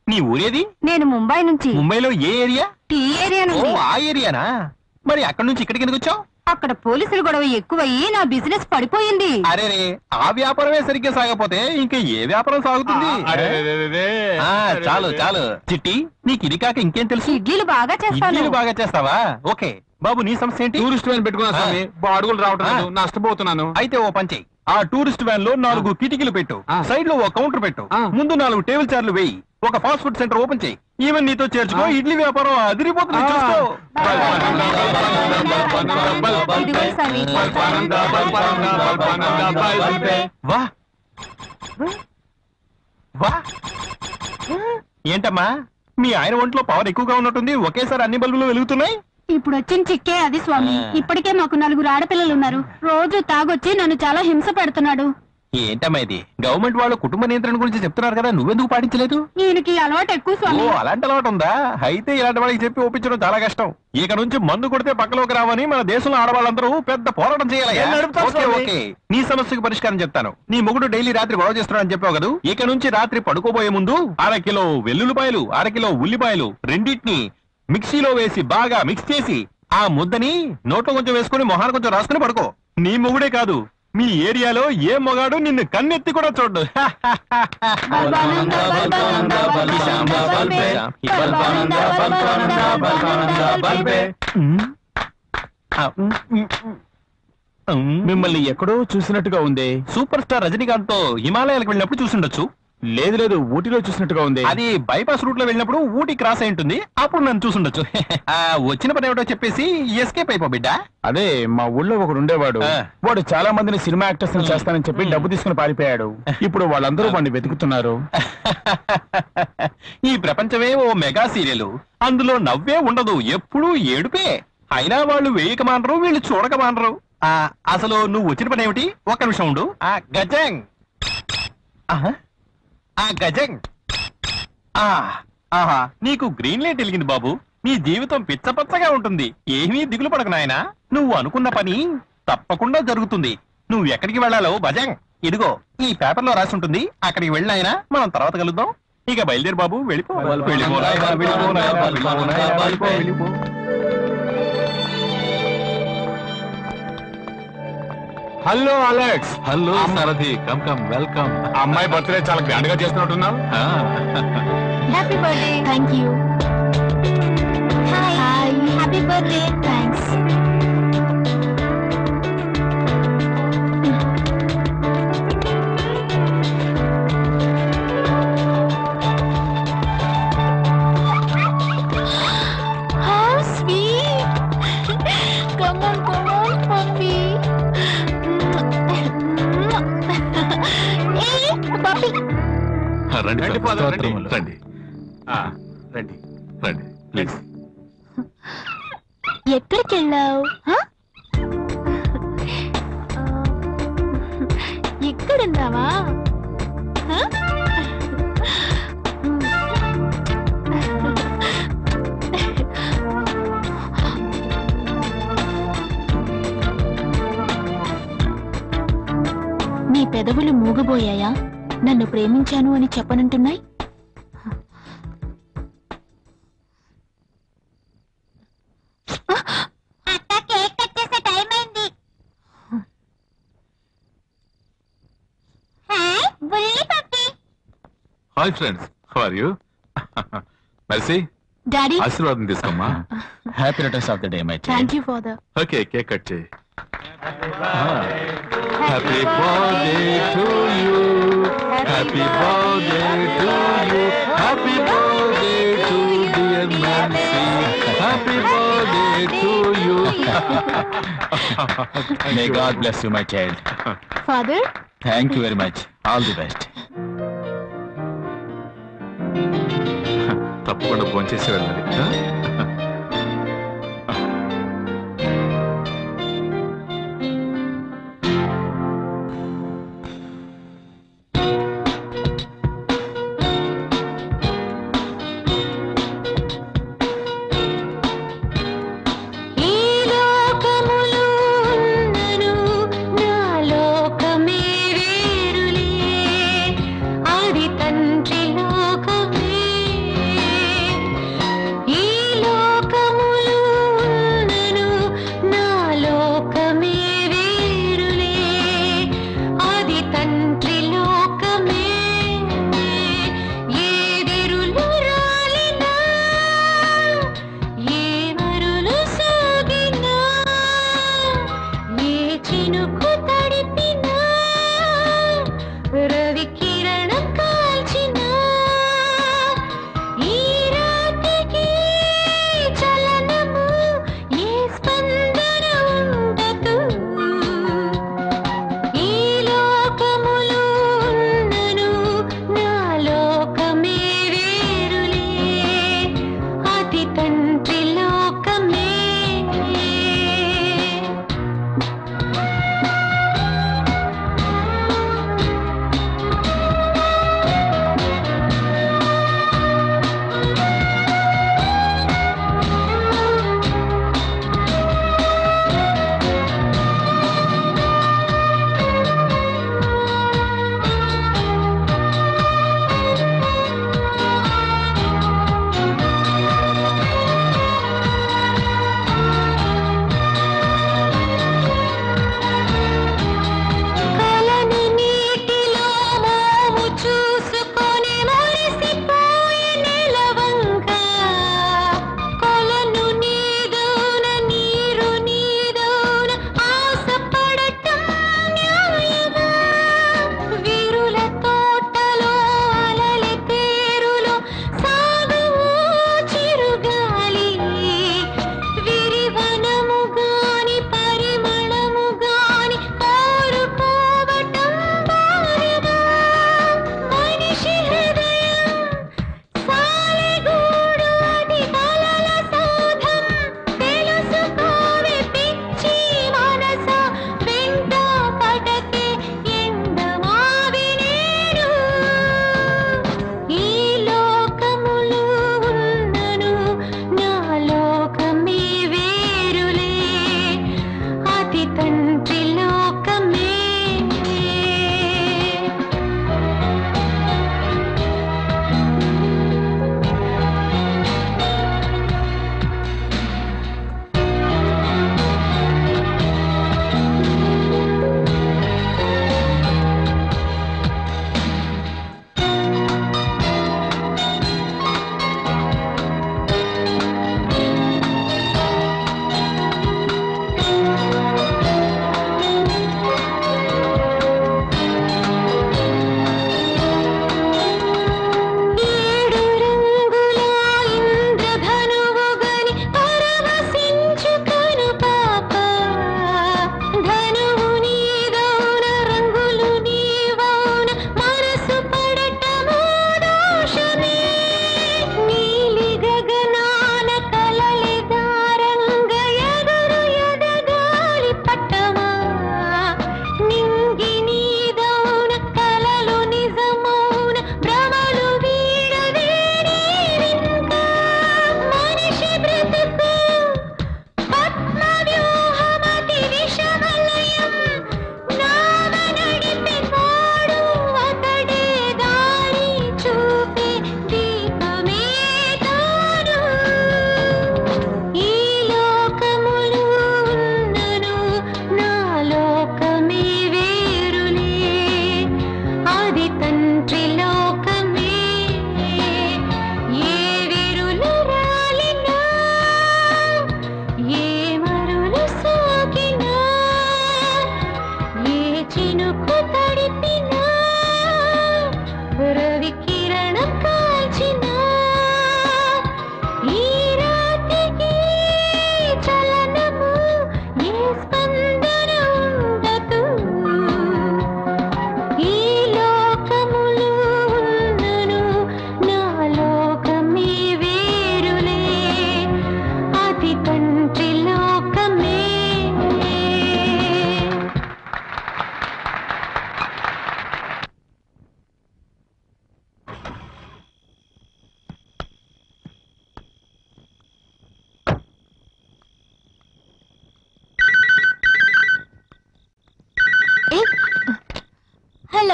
నీ ఊరేది? నేను ముంబై నుంచి. ముంబైలో ఏ ఏరియా? టీ ఏరియా నుంచి. ఆ ఏరియానా? మరి అక్కడ నుంచి ఇక్కడికి ఎందుకు వచ్చావు? అక్కడ పోలీసులు గొడవ ఎక్కువయ్యి నా బిజినెస్ పడిపోయింది. అరే ఆ వ్యాపారమే సరిగ్గా సాగపోతే ఇంకా ఏ వ్యాపారం సాగుతుంది? చాలు చాలు చిట్టి, నీకు ఇది కాక ఇంకేం తెలుసు? ఇడ్లీలు బాగా చేస్తాను. ఇడ్లీలు బాగా చేస్తావా? ఓకే బాబు, నీ సమస్య ఏంటి? టూరిస్ట్ వ్యాన్ పెట్టుకున్నా స్వామి, అడుగులు రావటం లేదు, నష్టపోతున్నాను. అయితే ఓ పని చెయ్యి, ఆ టూరిస్ట్ వ్యాన్ లో 4 కిటికీలు పెట్టు, సైడ్ లో ఓ కౌంటర్ పెట్టు, ముందు 4 టేబుల్ చైర్లు వేయి, ఒక ఫాస్ట్ ఫుడ్ సెంటర్ ఓపెన్ చేయి. ఈవెన్ నీతో చేర్చుకో, ఇడ్లీ వ్యాపారం అదిరిపోతుంది, చూసుకో. వా వా ఏంటమ్మా, మీ ఆయన ఒంట్లో పవర్ ఎక్కువగా ఉన్నట్టుంది, ఒకేసారి అన్ని బల్బులు వెలుగుతున్నాయి. ఇప్పుడు వచ్చిన చిక్కే అది స్వామి. ఇప్పటికే మాకు 4 ఆడపిల్లలు ఉన్నారు. రోజు తాగొచ్చి నన్ను చాలా హింస పెడుతున్నాడు. ఏంటమ్మా ఇది? గవర్నమెంట్ వాళ్ళు కుటుంబ నియంత్రణ గురించి చెప్తున్నారు కదా, నువ్వెందుకు పాటించలేదు? ఈయనకి అలవాటు ఎక్కువ స్వామి. ఓ అలాంటి అలవాటు ఉందా? అయితే ఇలాంటి వాళ్ళకి చెప్పి ఒప్పించడం చాలా కష్టం. ఇక నుంచి మందు కొడితే పక్కలోకి రావని మన దేశంలో ఆడవాళ్ళందరూ పెద్ద పోరాటం చేయాలి. నీ సమస్యకు పరిష్కారం చెప్తాను. నీ మొగుడు డైలీ రాత్రి గొడవ చేస్తున్నాడని చెప్పావు కదా, ఇక నుంచి రాత్రి పడుకోబోయే ముందు 1/2 కిలో వెల్లుల్లిపాయలు, 1/2 కిలో ఉల్లిపాయలు రెండింటిని మిక్సీలో వేసి బాగా మిక్స్ చేసి ఆ ముద్దని నోట్లో కొంచెం వేసుకుని మొహాన్ని కొంచెం రాసుకుని పడుకో. నీ మొగుడే కాదు, మీ ఏరియాలో ఏ మొగాడు నిన్ను కన్నెత్తి కూడా చూడ్డు. మిమ్మల్ని ఎక్కడో చూసినట్టుగా ఉంది. సూపర్ స్టార్ రజనీకాంత్ తో హిమాలయాలకు వెళ్ళినప్పుడు చూసుండొచ్చు. లేదు లేదు, ఊటీలో చూసినట్టుగా ఉంది. అది బైపాస్ రూట్ లో వెళ్ళినప్పుడు ఊటీ క్రాస్ అయి ఉంటుంది, అప్పుడు నన్ను చూసుండొచ్చు. వచ్చిన పని ఏమిటో చెప్పేసి ఎస్కేప్ అయిపో బిడ్డ. అదే మా ఊళ్ళో ఒకడు ఉండేవాడు, వాడు చాలా మందిని సినిమా యాక్టర్స్ చేస్తానని చెప్పి డబ్బు తీసుకుని పారిపోయాడు. ఇప్పుడు వాళ్ళందరూ వాడిని వెతుకుతున్నారు. ఈ ప్రపంచమే ఓ మెగా సీరియల్, అందులో నవ్వే ఉండదు, ఎప్పుడూ ఏడుపే. అయినా వాళ్ళు వేయక మానరు, వీళ్ళు చూడక మానరు. అసలు నువ్వు వచ్చిన పని ఏమిటి? ఒక్క నిమిషం ఉండు. గజంగ్ గజంగ్. ఆహా, నీకు గ్రీన్ లైట్ వెలిగింది బాబు. నీ జీవితం పిచ్చపచ్చగా ఉంటుంది. ఏమీ దిగులు పడకు నాయనా, నువ్వు అనుకున్న పని తప్పకుండా జరుగుతుంది. నువ్వు ఎక్కడికి వెళ్ళాలో భజంగ్ ఇదిగో ఈ పేపర్ లో రాసి ఉంటుంది, అక్కడికి వెళ్ళినాయనా, మనం తర్వాత కలుద్దాం. ఇక బయలుదేరి బాబు, వెళ్ళిపో. Hello Alex. Hello Sarathi, come come, welcome. అమ్మాయి బర్త్డే చాలా గ్రాండ్ గా చేస్తున్నట్టున్నావు. Happy birthday. Thank you. Hi, happy birthday. Thanks. How sweet. Come on, puppy. Puppy. రండి రండి. రండి రండి రండి ప్లీజ్. ఎక్కడికి వెళ్ళావు? ఇక్కడున్నావా? నీ పెదవులు మూగబోయాయా? నన్ను ప్రేమించాను అని చెప్పనంటున్నాయి. Hi friends, how are you? Mercy, daddy ఆశీర్వాదం తీసుకోమ్మా. Happy returns of the day my child. Thank you father. Okay, cake cut చేయి. Happy birthday to you, happy birthday to you, happy birthday to dear Mercy, happy birthday to you. May God bless you my child. Father, thank you very much. All the best. తప్పకుండా భోంచేసి వెళ్ళాలి. తండ్రి లోకమే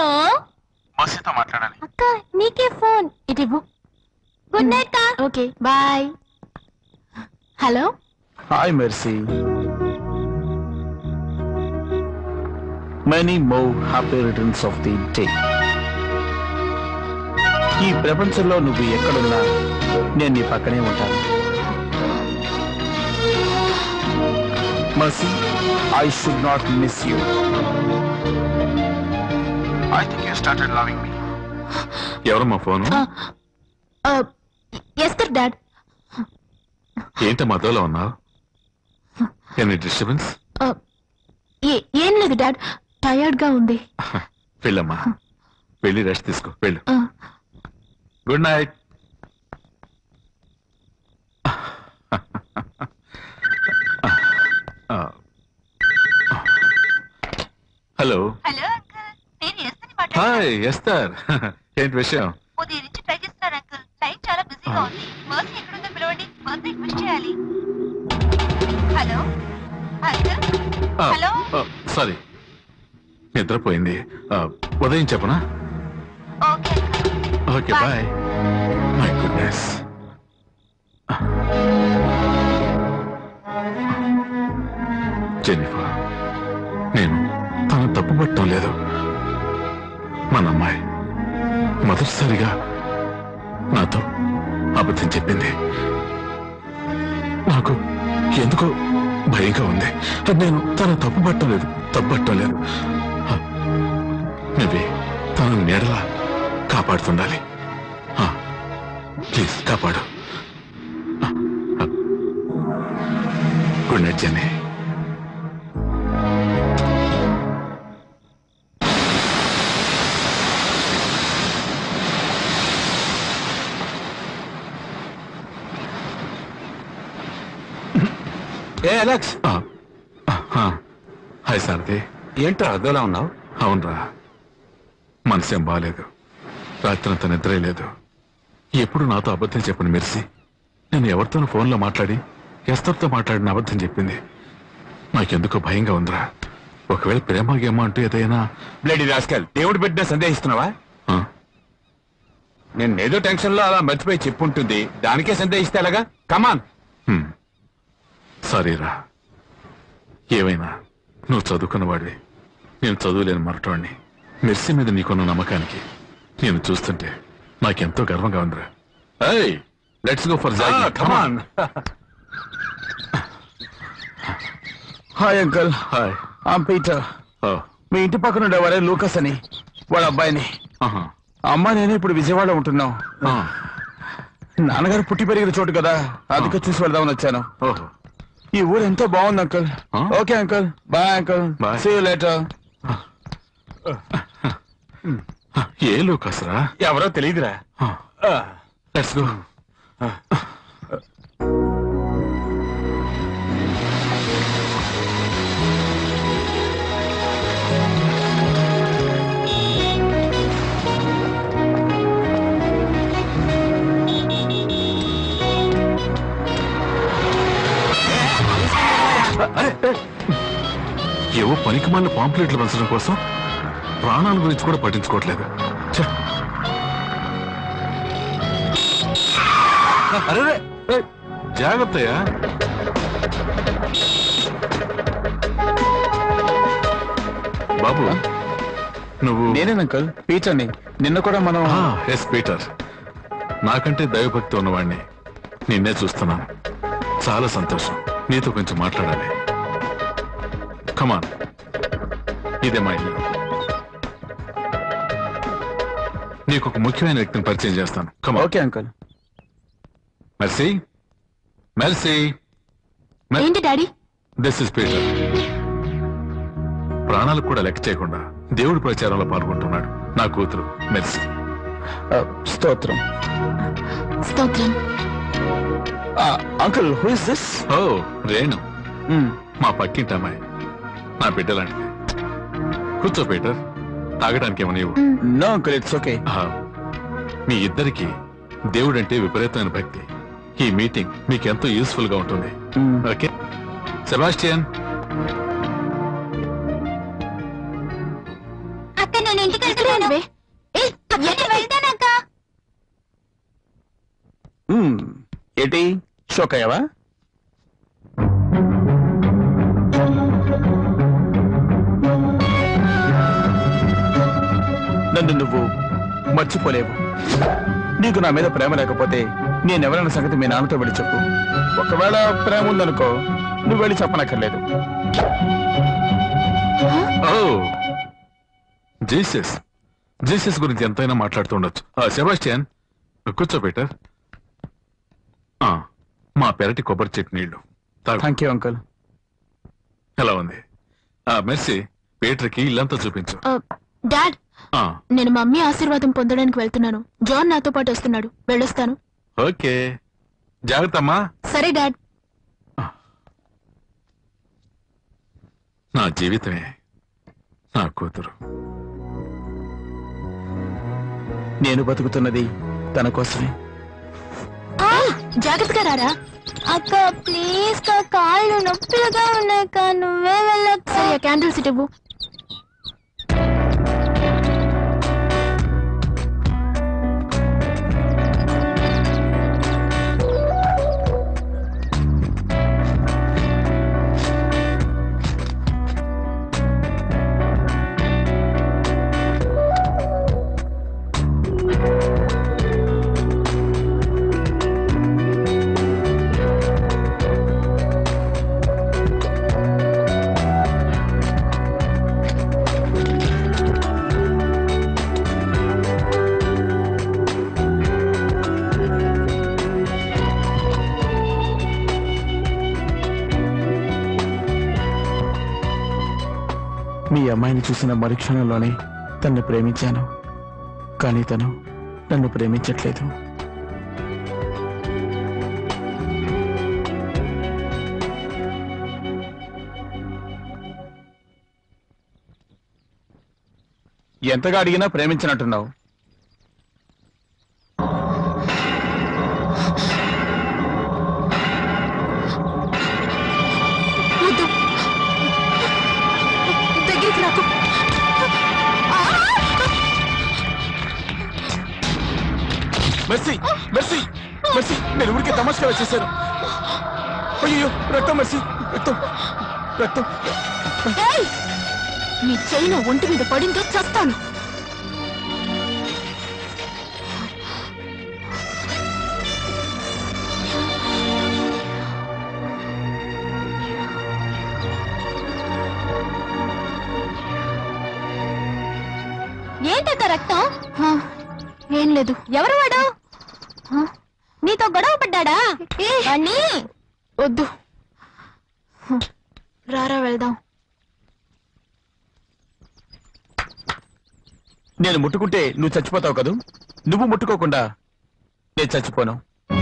hello మసీతో మాట్లాడాలి. అక్క నీకే phone ఇటు ఇవ్వు. గుడ్ నైట్ కా. Okay bye. Hello hi Mercy. Many more happy returns of the day. ఈ ప్రపంచంలో నువ్వు ఎక్కడున్నా నేను నీ పక్కనే ఉంటాను. Mercy, I should not miss you. I think you started loving me. ఎవరమ్మా ఫోను? Esther dad. ఏంట మధ్యలో ఉన్నావు? Any disturbance? ఏం లేదు డాడ్, టయర్డ్ గా ఉంది. వెళ్ళమ్మా, వెళ్ళి రెస్ట్ తీసుకో, వెళ్ళు. Good night. Hello. Hello uncle, నేను ఎస్తని హాయ్ ఎస్తర్. ఏంటి విషయం? ఉదయం నుంచి ట్రై చేస్తున్నారు అంకుల్, లైన్ చాలా బిజీగా ఉంది. మర్సీ ఎక్కడుందో పిలవండి, బర్త్డే విష్ చేయాలి. Hello uncle. హలో. సారీ, నిద్రపోయింది. ఉదయం చెప్పనా? Okay uncle. Okay bye. My goodness. Jennifer, నేను తను తప్పు పట్టడం లేదు. మన అమ్మాయి మొదటిసారిగా నాతో అబద్ధం చెప్పింది. నాకు ఎందుకో భయంగా ఉంది. నేను తను తప్పు పట్టడం లేదు. నువ్వే తను నీడలా కాపాడుతుండాలి. ప్లీజ్ కాపాడు. Good night Jenny. Hey Alex. Hi Sarathi. ఏంట్రా అదోలా ఉన్నావు? అవునరా, మనసేం బాగాలేదు. రాత్రంతా నిద్రే లేదు. ఎప్పుడు నాతో అబద్ధం చెప్పండి మెర్సీ. నేను ఎవరితోనూ ఫోన్లో మాట్లాడి ఎస్తర్తో మాట్లాడిన అబద్ధం చెప్పింది. నాకెందుకో భయంగా ఉందిరా. ఒకవేళ ప్రేమ గేమ అంటూ ఏదైనా. బ్లడీ రాస్కల్, దేవుడు బిడ్డ సందేహిస్తున్నావా? నేను ఏదో టెన్షన్ లో అలా మర్చిపోయి చెప్పుంటుంది, దానికే సందేహిస్తే ఎలాగా? కమాన్. సారీరా. ఏమైనా నువ్వు చదువుకున్నవాడివి, నేను చదువులేని మరటవాడిని. మెర్సీ మీద నీకున్న నమ్మకానికి నేను చూస్తుంటే నాకెంతో గర్వంగా ఉందిరా. Hey, let's go for jogging. Come on. Hi uncle. Hi. Peter. మీ ఇంటి పక్కన ఉండేవారే లూకస్ అని, వాళ్ళ అబ్బాయిని. అమ్మ నేను ఇప్పుడు విజయవాడలో ఉంటున్నాం. నాన్నగారు పుట్టి పెరిగిన చోటు కదా, అందుకే చూసి వెళ్దామని వచ్చాను. ఓహో, ఈ ఊరు ఎంతో బాగుంది uncle. Okay uncle, bye uncle. Bye. See you later. ఏ లూకస్రా? ఎవరో తెలియదురా. Let's go. ఏవో పనికిమాలిన పాంప్లెట్లు పంచడం కోసం ప్రాణాల గురించి కూడా పట్టించుకోవట్లేదు. జాగ్రత్తయా. బాబు, నువ్వు? నేనే అంకుల్, పీటర్ని. నిన్న కూడా మనం. Yes Peter. నాకంటే దైవభక్తి ఉన్నవాడిని నిన్నే చూస్తున్నాను. చాలా సంతోషం. నీతో కొంచెం మాట్లాడాలి. కమాన్, ఇదే మా ఇల్లు. నీకు ఒక ముఖ్యమైన వ్యక్తిని పరిచయం చేస్తాను. Come on. Okay uncle. Mercy. Mercy. ఏంటి డాడీ? This is Peter. ప్రాణాలకు కూడా లెక్క చేయకుండా దేవుడి ప్రచారంలో పాల్గొంటున్నాడు నా కూతురు మెర్సీ. స్తోత్రం. స్తోత్రం. Uncle, who is this? Oh, Renu. మా పక్కింటి అమ్మాయి. నా బిడ్డ లాంటిది. కూర్చో పీటర్, తాగడానికి ఏమో నీవు. No uncle, it's okay. మీ ఇద్దరికి దేవుడంటే విపరీతమైన భక్తి. ఈ మీటింగ్ మీకు ఎంతో యూస్ఫుల్ గా ఉంటుంది. Okay Sebastian. అక్క నేను ఇంటికి వెళ్తున్నాను. ఏంటి షోక్ అయ్యావా? నన్ను నువ్వు మర్చిపోలేవు. నీకు నా మీద ప్రేమ లేకపోతే నేనెవరైనా సంగతి మీ నాన్నతో వెళ్ళి చెప్పు. ఒకవేళ ప్రేమ ఉందనుకో, నువ్వు వెళ్ళి చెప్పనక్కర్లేదు. జీసస్ జీసస్ గురించి ఎంతైనా మాట్లాడుతుండొచ్చు. సెబాస్టియన్ కూర్చో పీటర్. మా పెరటి కొబ్బరి చెట్టు నీళ్లు తాగు. Thank you uncle. ఎలా ఉంది? మెర్సీ, పీటర్కి ఇల్లంతా చూపించు. డాడ్, నేను మమ్మీ ఆశీర్వాదం పొందడానికి వెళ్తున్నాను. జాన్ నాతో పాటు వస్తున్నాడు. వెళ్ళొస్తాను. ఓకే, జాగ్రత్త అమ్మా. సరే డాడ్. నా జీవితమే నా కూతురు. నేను బతుకుతున్నది తన కోసమే. జాగ్రత్తగా రారా. అక్క ప్లీజ్ కాళ్ళు నొప్పిగా ఉన్నాయి. నువ్వే వెళ్ళక్క. సరే, క్యాండిల్స్ ఇవ్వు. మీ అమ్మాయిని చూసిన మరుక్షణంలోనే తన్ను ప్రేమించాను, కానీ తను నన్ను ప్రేమించట్లేదు. ఎంతగా అడిగినా ప్రేమించినట్టున్నావు. దగ్గరికి రాకు. మెర్సీ, మెర్సీ, మెర్సీ, నేను ఊరికే తమాషగా వచ్చేసాను. అయ్యో, రక్తం మెర్సీ, రక్తం, రక్తం. నీ చెయ్యి ఒంటి మీద పడిందో చస్తాను. ఏంటక్క రక్తం? ఏం లేదు. ఎవరు వాడు? నీతో గొడవ పడ్డాడా? వద్దు, రారా వెళ్దాం. నేను ముట్టుకుంటే నువ్వు చచ్చిపోతావు కదూ. నువ్వు ముట్టుకోకుండా నేను చచ్చిపోను.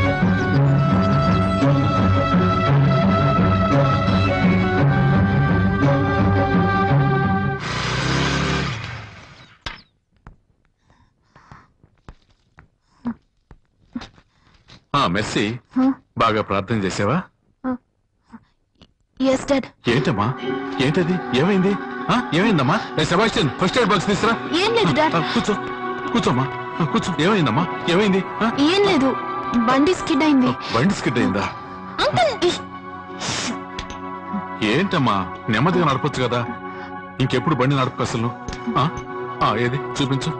మెర్సీ, బాగా ప్రార్థన చేసావా? Yes dad. ఏంటమ్మా, ఏంటది? ఏమైంది? ఏమైందమ్మా? సెబాస్టియన్, ఫస్ట్ ఎయిడ్ బాక్స్ తీసురా. ఏం లేదు డాడ్. కూర్చో, కూర్చోమ్మా, కూర్చో. ఏమైందమ్మా? ఏమైంది? ఏం లేదు, బండి స్కిడ్ అయింది. బండి స్కిడ్ అయిందా? ఏంటమ్మా, నెమ్మదిగా నడపొచ్చు కదా. ఇంకెప్పుడు బండి నడపకు అసలు. ఏది చూపించు.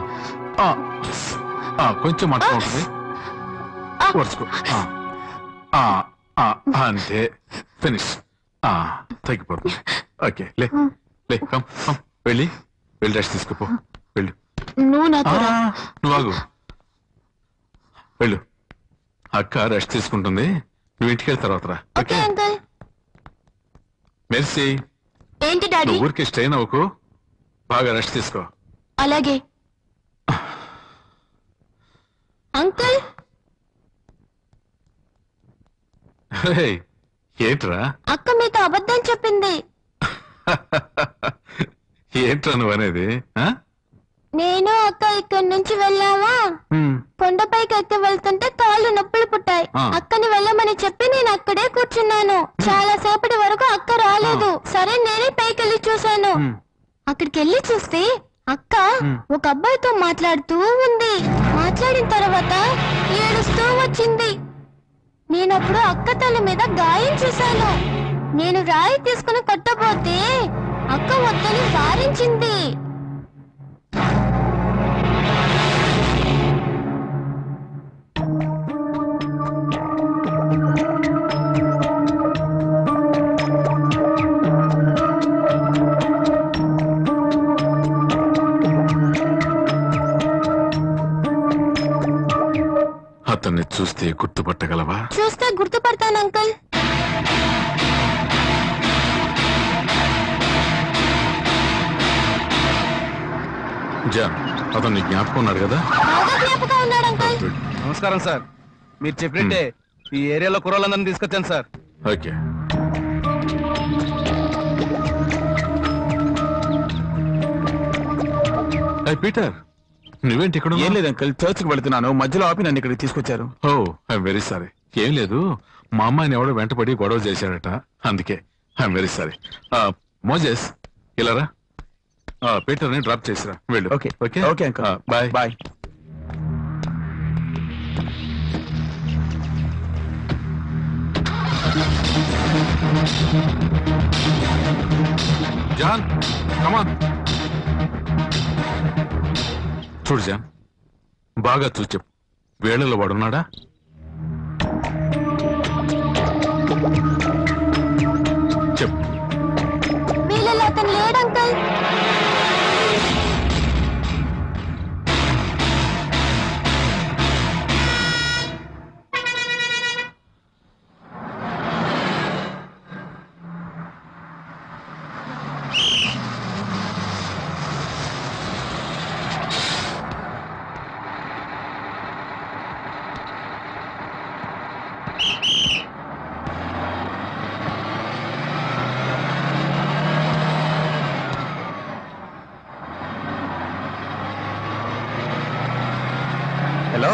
కొంచెం అట్లా ఉంటుంది. ఓర్చుకో. అంతే, ఫినిష్. తగ్గిపోతుంది. ఓకే, లే లే, కమ్ కమ్, వెళ్ళి రెస్ట్ తీసుకుపో. వెళ్ళు. నువ్వు నాతో రా. నువ్వు ఆగు. వెళ్ళు. అక్క రెస్ట్ తీసుకుంటుంది, నువ్వు ఇంటికి వెళ్ళిన తర్వాత రా. Okay uncle. మెర్సీ, ఏంటి డాడీ? నువ్వు ఊరికి స్ట్రెయిన్ అవ్వకు, బాగా రెస్ట్ తీసుకో. అలాగే అంకుల్. ఏంట్రా? అక్క మీతో అబద్ధం చెప్పింది. ఏంట్రా నువ్వు అనేది? నేను అక్క ఇక్కడి నుంచి వెళ్ళావా, కొండపైకి ఎక్కి వెళ్తుంటే కాళ్ళు నొప్పులు పుట్టాయి. అక్కని వెళ్ళమని చెప్పి నేను అక్కడే కూర్చున్నాను. చాలా సేపటి వరకు అక్క రాలేదు. సరే నేనే పైకి వెళ్ళి చూశాను. అక్కడికి వెళ్ళి చూస్తే అక్క ఒక అబ్బాయితో మాట్లాడుతూ ఉంది. మాట్లాడిన తర్వాత ఏడుస్తూ వచ్చింది. నేనప్పుడు అక్క తల మీద గాయం చూశాను. నేను రాయి తీసుకుని కొట్టబోతే అక్క వద్దని వారించింది. అతన్ని చూస్తే గుర్తుపట్టగలవా? చూస్తే గుర్తుపడతాను అంకుల్. జాన్, అతన్ని జ్ఞాపకం ఉన్నాడు కదా? బాగా జ్ఞాపకం ఉన్నాడు అంకుల్. నమస్కారం సార్. మీరు చెప్పినట్టే ఈ ఏరియాలో కుర్రోళ్ళందరినీ తీసుకొచ్చాను సార్. ఓకే. పీటర్, నువ్వేంటి ఇక్కడ? ఏం లేదు అంకల్, చర్చ్ కి వెళ్తున్నాను, మధ్యలో ఆపి నన్ను ఇక్కడికి తీసుకొచ్చారు. Oh I'm very sorry. ఏం లేదు, మా అమ్మాయిని ఎవడో వెంటపడి గొడవ చేశాడట, అందుకే ఐఎమ్ వెరీ సారీ. మోజెస్ ఇలారా, పీటర్ ని డ్రాప్ చేసిరా, వెళ్ళు. Okay okay okay uncle, bye bye. John, come on. చూడు జాన్, బాగా చూసి చెప్పు, వేళలో వాడున్నాడా? చెప్పు. వీళ్ళలో అతను లేడు అంకుల్. హలో.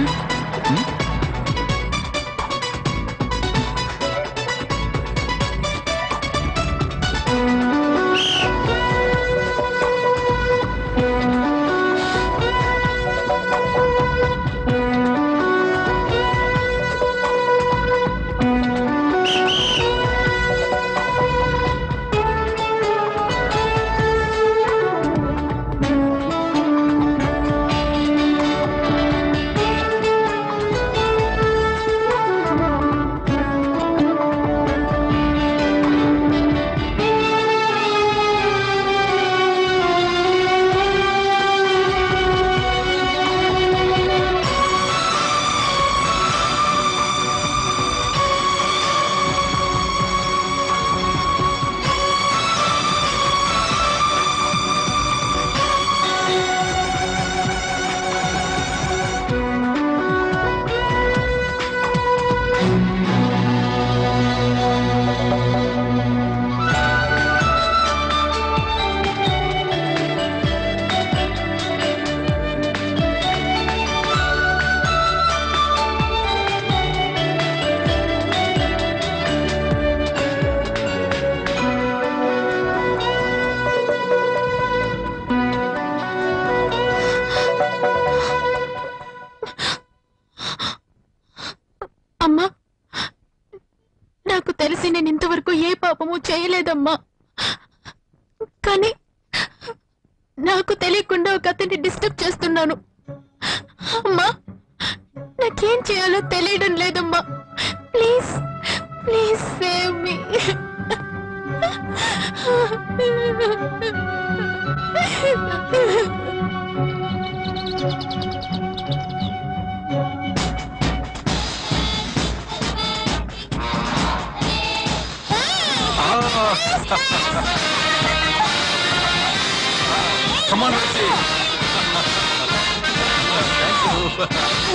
అమ్మా, నాకు తెలిసి నేను ఇంతవరకు ఏ పాపము చేయలేదమ్మా. కానీ నాకు తెలియకుండా ఒక అతన్ని డిస్టర్బ్ చేస్తున్నాను. అమ్మా, నాకేం చేయాలో తెలియడం లేదమ్మా. Please please save me. Come on, Richie. Thank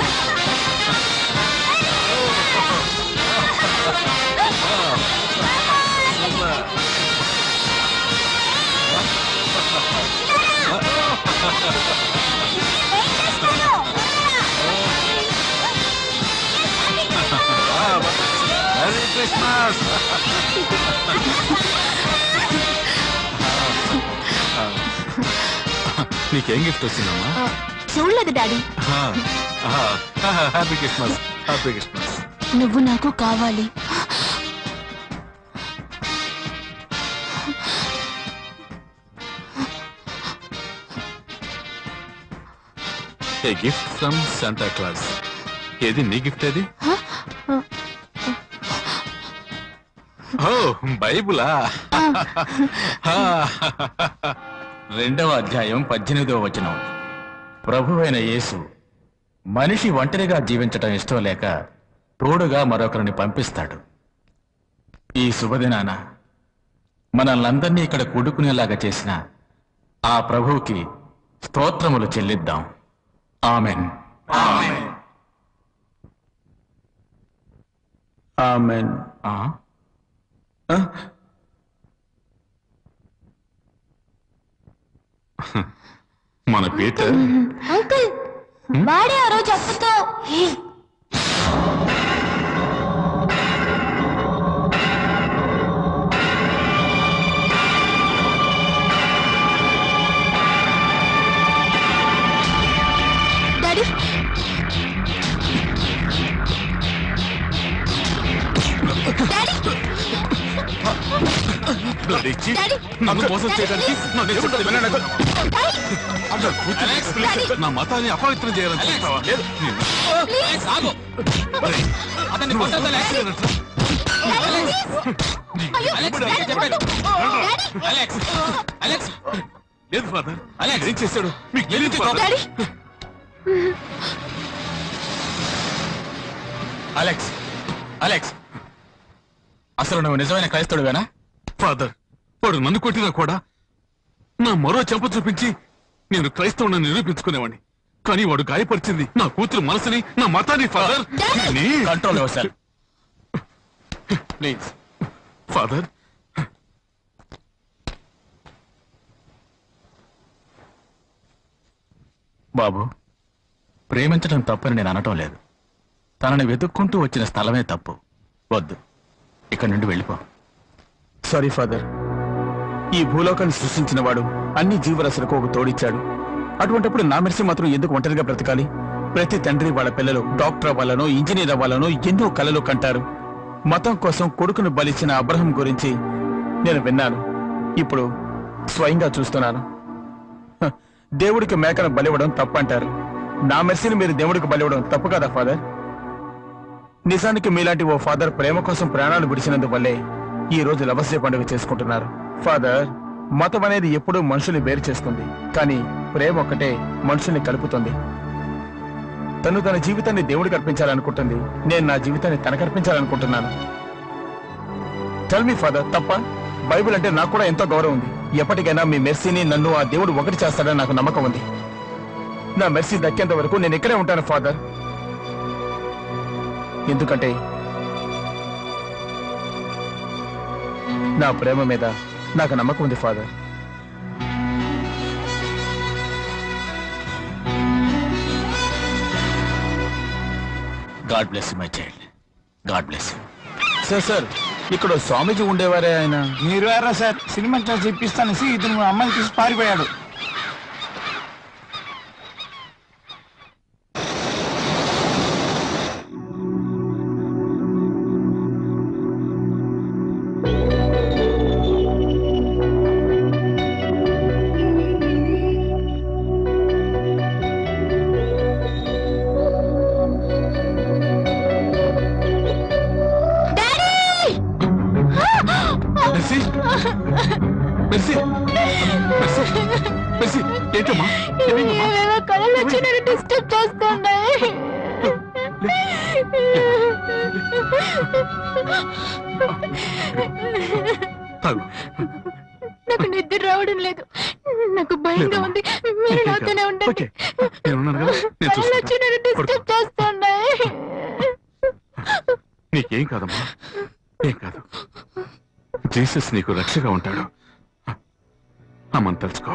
Merry Christmas. నీకేం గిఫ్ట్ వచ్చిందమ్మా? చూడలేదు daddy. Happy Christmas. Happy Christmas. నువ్వు నాకు కావాలి. A gift from Santa Claus. ఏది నీ గిఫ్ట్? ఏది? ఓ బైబులా? 2వ అధ్యాయం 18వ వచనం. ప్రభువైన యేసు మనిషి ఒంటరిగా జీవించటం ఇష్టం లేక తోడుగా మరొకరిని పంపిస్తాడు. ఈ శుభదినాన మనల్నందరినీ ఇక్కడ కూడుకునేలాగా చేసిన ఆ ప్రభువుకి స్తోత్రములు చెల్లిద్దాం. ఆమెన్. ఆమెన్. మన పీటర్ అంకుల్ వాడే ఆ రోజు అప్పుతో డాడీ నన్ను మోసం చేయడానికి నా మతాన్ని అపవిత్రం చేయాలని చూస్తావా? లేదు ఫాదర్, ఏం చేశాడు మీకు తెలియదు ఫాదర్. అలెక్స్, అలెక్స్, అసలు నువ్వు నిజమైన క్రైస్తవుడివేనా? ఫాదర్, వాడు నన్ను కొట్టినా కూడా నా మరో చెంప చూపించి నేను క్రైస్తవుని నిరూపించుకునేవాడిని. కానీ వాడు గాయపరిచింది నా కూతురు మనసుని, నా మతాన్ని. Father control yourself please. Father, బాబు, ప్రేమించడం తప్పని నేను అనటం లేదు. తనని వెతుక్కుంటూ వచ్చిన స్థలమే తప్పు. వద్దు, ఇక్కడి నుండి వెళ్ళిపో. Sorry father. ఈ భూలోకాన్ని సృష్టించిన వాడు అన్ని జీవరాశులకు ఒక తోడిచ్చాడు. అటువంటిప్పుడు నా మెర్సీ మాత్రం ఎందుకు ఒంటరిగా బ్రతకాలి? ప్రతి తండ్రి వాళ్ళ పిల్లలు డాక్టర్ అవ్వాలనో ఇంజనీర్ అవ్వాలనో ఎన్నో కలలు కంటారు. మతం కోసం కొడుకును బలిచ్చిన అబ్రహం గురించి నేను విన్నాను, ఇప్పుడు స్వయంగా చూస్తున్నాను. దేవుడికి మేకను బలివ్వడం తప్పంటారు. నా మెర్సీని మీరు దేవుడికి బలివ్వడం తప్పు కదా ఫాదర్? నిజానికి మీలాంటి ఓ ఫాదర్ ప్రేమ కోసం ప్రాణాలు విడిచినందువల్లే ఈ రోజు లవర్స్ డే పండుగ చేసుకుంటున్నారు. ఫాదర్, మతం అనేది ఎప్పుడూ మనుషుల్ని వేరు చేస్తుంది, కానీ ప్రేమ ఒక్కటే మనుషుల్ని కలుపుతుంది. తను తన జీవితాన్ని దేవుడికి అర్పించాలనుకుంటుంది, నేను నా జీవితాన్ని తనకు అర్పించాలనుకుంటున్నాను. టెల్ మీ ఫాదర్, తప్ప? బైబిల్ అంటే నాకు కూడా ఎంతో గౌరవం ఉంది. ఎప్పటికైనా మీ మెర్సీని నన్ను ఆ దేవుడు ఒకటి చేస్తాడని నాకు నమ్మకం ఉంది. నా మెర్సీ దక్కేంత వరకు నేను ఇక్కడే ఉంటాను ఫాదర్. ఎందుకంటే నా ప్రేమ మీద నాకు నమ్మకం ఉంది father. God bless my child. God bless. Sir, ఇక్కడ స్వామీజీ ఉండేవారే ఆయన. మీరు ఎరా సార్, సినిమా క్లాస్ ఇప్పిస్తానేసి ఇతను అమ్మాయిని తీసి పారిపోయాడు. ఏంటమ్మా? ఏవేవో కళలు వచ్చి నన్ను డిస్టర్బ్ చేస్తున్నాయి. నాకు నిద్ర రావడం లేదు, నాకు భయంగా ఉంది. మీరు నాతోనే ఉండండి. కళలు వచ్చి నన్ను డిస్టర్బ్ చేస్తున్నాయి. నీకేం కాదమ్మా, ఏం కాదు. జీసస్ నీకు రక్షగా ఉంటాడు. అమ్మని తలుచుకో,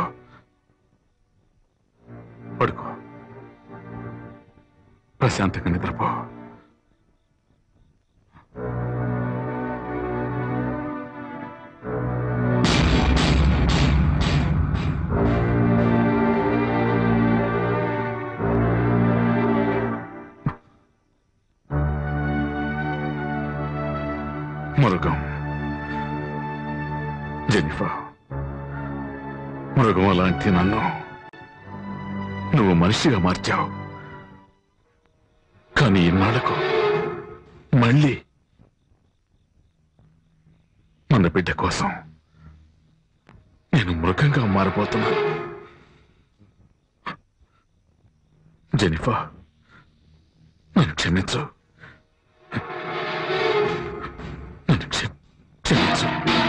పడుకో, ప్రశాంతంగా నిద్రపో. మృగం. జెనిఫర్, మృగం అలాంటి నన్ను నువ్వు మనిషిగా మార్చావు. కానీ ఇన్నాళ్లకు మళ్ళీ మన బిడ్డ కోసం నేను మృగంగా మారిపోతున్నాను. జెనిఫర్, నన్ను క్షమించు. నన్ను క్షమించు.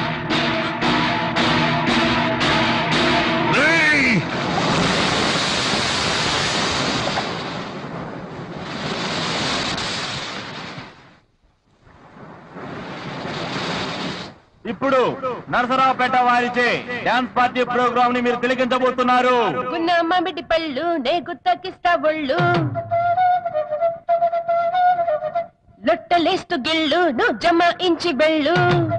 ఇప్పుడు నరసరావుపేట వారిచే డాన్స్ పార్టీ ప్రోగ్రామ్ ని మీరు తిలకించబోతున్నారు. మామిడి పళ్ళు నే గుత్తకిస్తా ఒళ్ళు, లొట్టలేస్తూ గిళ్ళు నువ్వు జమాయించి వెళ్ళు.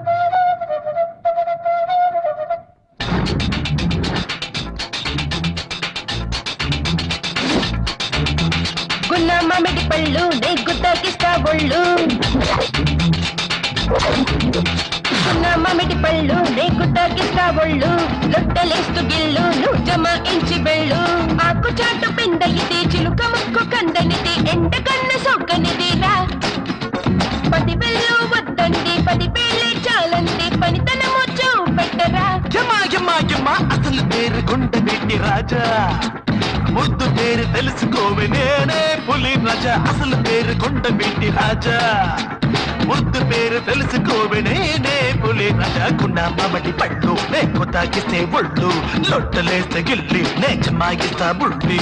గున్న మామిడి పళ్ళు నే గుత్తకిస్తా ఒళ్ళు, మామిడి పళ్ళు నే గుత్తకిస్తా ఒళ్ళు, లొట్టలేస్తూ గిళ్ళు నువ్వు జమాయించి వెళ్ళు. ఆకు చాటు పిండ ఇది, చిలుక ముక్కు కందనిది, ఎండ కన్న సొక్కనిది రా. 10 పెళ్ళు వద్దండి, 10 పెళ్ళే చాలండి, పనితనము చూపెట్టరా. అసలు పేరు గుండెపెట్టి రాజా, ముద్దు పేరు తెలుసుకోవే నేనే పులి రాజా. అసలు పేరు గుండెపెట్టి రాజా, ముద్దు పేరు తెలుసుకోవే నేనే పులి రాజా. గున్న మామిడి పళ్ళు నే కొత్తాకిస్తే ఒళ్ళు, లొట్టలేస్తే గిల్లి నే జమాయిస్తా బుళ్ళి.